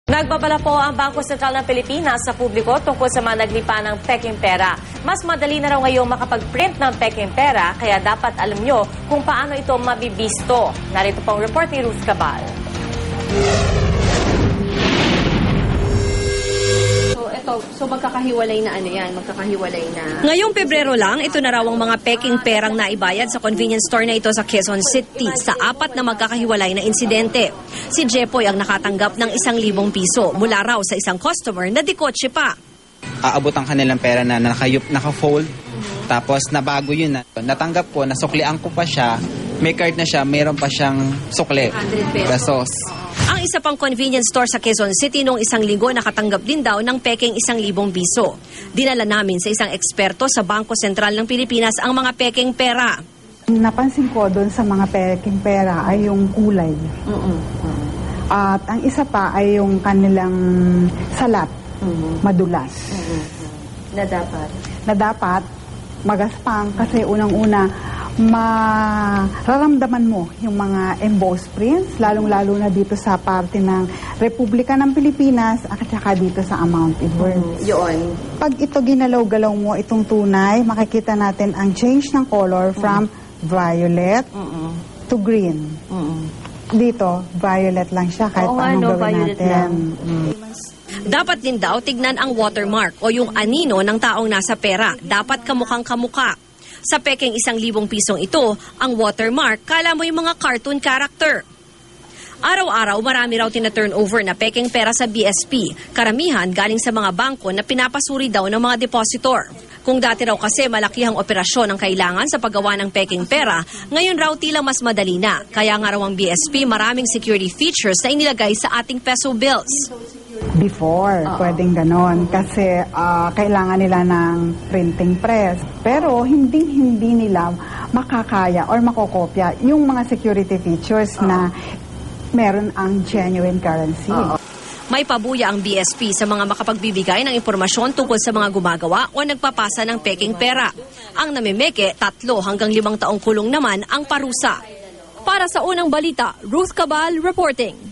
Nagbabala po ang Bangko Sentral ng Pilipinas sa publiko tungkol sa mga naglipa ng pekeng pera. Mas madali na raw ngayong makapag-print ng pekeng pera, kaya dapat alam nyo kung paano ito mabibisto. Narito pong report ni Ruth Cabal. So magkakahiwalay na magkakahiwalay na. Ngayong Pebrero lang, ito na raw ang mga pekeng perang naibayad sa convenience store na ito sa Quezon City sa 4 na magkakahiwalay na insidente. Si Jepoy ang nakatanggap ng 1,000 piso mula raw sa isang customer na di kotse pa. Aabot ang kanilang pera na naka-fold, tapos nabago yun. Natanggap ko, nasuklian ko pa siya, may card na siya, mayroon pa siyang sukli. 100 pesos. Ang isa pang convenience store sa Quezon City noong 1 linggo nakatanggap din daw ng pekeng 1,000 piso. Dinala namin sa isang eksperto sa Bangko Sentral ng Pilipinas ang mga pekeng pera. Napansin ko doon sa mga pekeng pera ay yung kulay. At ang isa pa ay yung kanilang salat, madulas. Na dapat magaspang kasi unang-una mararamdaman mo yung mga embossed prints, lalong-lalo na dito sa parte ng Republika ng Pilipinas at saka dito sa amount in words. Yun. Pag ito ginalaw-galaw mo itong tunay, makikita natin ang change ng color from violet to green. Dito, violet lang siya kahit paano gawin natin. Dapat din daw tignan ang watermark o yung anino ng taong nasa pera. Dapat kamukhang kamukha. Sa pekeng 1,000 pisong ito, ang watermark, kala mo yung mga cartoon character. Araw-araw, marami raw tina-turnover na pekeng pera sa BSP. Karamihan galing sa mga bangko na pinapasuri daw ng mga depositor. Kung dati raw kasi malakihang operasyon ang kailangan sa paggawa ng pekeng pera, ngayon raw tila mas madali na. Kaya nga raw ang BSP maraming security features na inilagay sa ating peso bills. Before, pwedeng ganon. Kasi kailangan nila ng printing press. Pero hindi nila makakaya or makokopya yung mga security features na meron ang genuine currency. May pabuya ang BSP sa mga makapagbibigay ng impormasyon tungkol sa mga gumagawa o nagpapasa ng pekeng pera. Ang namimeke, 3 hanggang 5 taong kulong naman ang parusa. Para sa Unang Balita, Ruth Cabal reporting.